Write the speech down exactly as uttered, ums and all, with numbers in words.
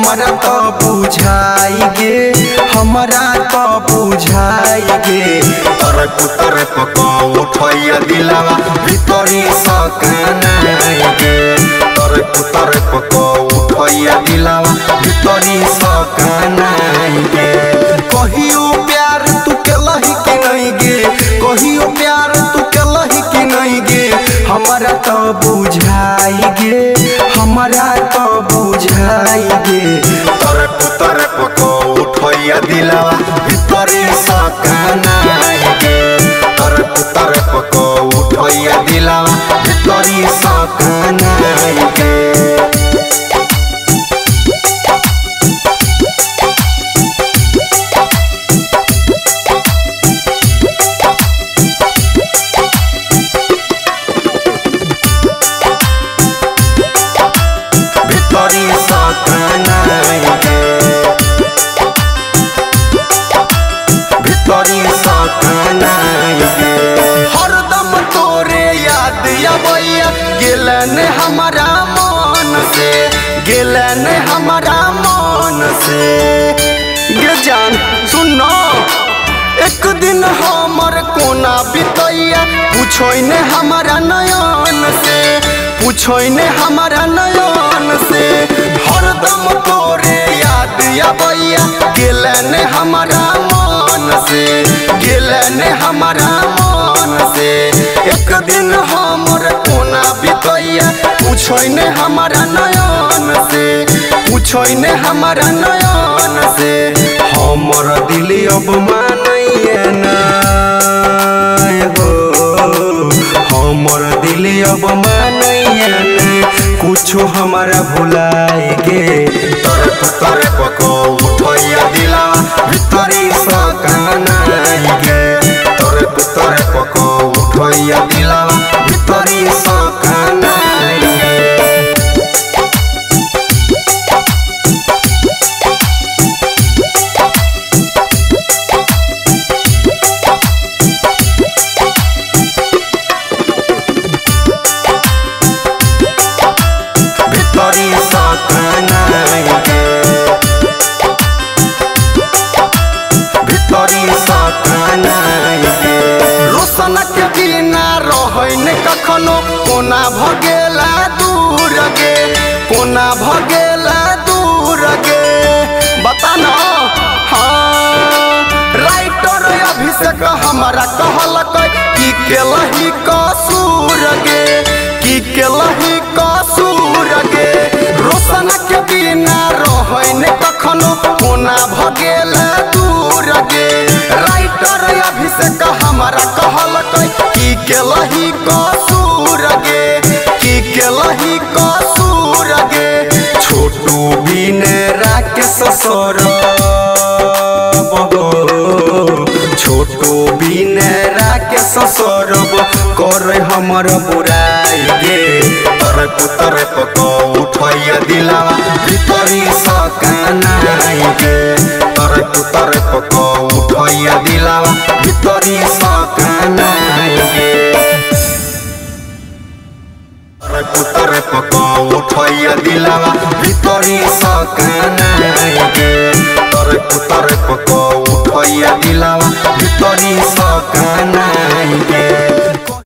हमारा तो बुझाई गे हमारा तो बुझाई गे तरफ तरफ को उठैया दिलावा भीतरी सकना गे तरफ तरफ को उठैया दिलावा भीतरी सकना गे कहियो प्यार तू केलही कि नहीं गे कहियो प्यार तू केलही कि नहीं गे हमारा तो बुझाई गे हमारा तो बुझाई गे तरफ तरफ को उठैया दिलावा भीतरी सकना गे तरफ तरफ को उठैया दिलावा भीतरी सकना गे गेलन हमारा मन से गेलन हमारा मन से गे जान सुनो एक दिन हमर कोना बितैया पूछो ने हमारा नयन से पूछो ने हमारा नयन से हरदम तोरे याद आबैया गेलन हमारा मन से गेलन हमारा मन से एक दिन हमर कोना बितैया पूछो ने हमारा नयन से पूछो ने हमारा नयन से हमर दिल अब मानैया ना हो हमर दिल अब मानैया ना कुछो हमारा भुलाए गे तरफ तरफ को उठैया दिला भीतरी सकना गे तरफ तरफ को उठैया दिला भीतरी सकना भीतरी सकना भीतरी सकना रोशन के बिना रहन कखनो कोना भगेला दूर गे कोना भगेला दूर गे बता ना हाँ राइटर अभिषेक हमारा कहलक कि केलही कसूर गे कि केलही कसूर गे रोशन के बिना रहन कखनो कोना भगेला दूर गे राइटर अभिषेक हमारा कहलक कि केलही कसूर गे कि केलही कसूर गे छोटू बिने राकेश सौरभ छोटू बिने राकेश सौरभ कर हमर बुराई गे तरफ तरफ को उठैया दिलावा भीतरी सकना गे तरफ तरफ को उठैया दिलावा भीतरी सकना गे तरफ तरफ को उठैया दिलावा भीतरी सकना